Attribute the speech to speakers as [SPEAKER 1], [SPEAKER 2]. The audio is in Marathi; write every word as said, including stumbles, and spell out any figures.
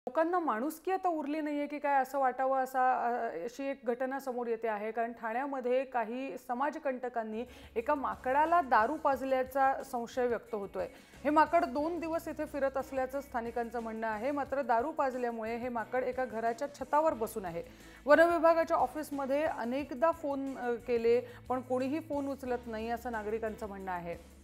[SPEAKER 1] लोकांना माणुसकी आता उरली नाहीये की काय असं वाटावं असा अशी एक घटना समोर येते आहे। कारण ठाण्यामध्ये काही समाजकंटकांनी एका माकडाला दारू पाजल्याचा संशय व्यक्त होतोय। हे माकड दोन दिवस इथे फिरत असल्याचं स्थानिकांचं म्हणणं आहे। मात्र दारू पाजल्यामुळे हे माकड एका घराच्या छतावर बसून आहे। वन विभागाच्या ऑफिसमध्ये अनेकदा फोन केले पण कोणीही फोन उचलत नाही असं नागरिकांचं म्हणणं आहे।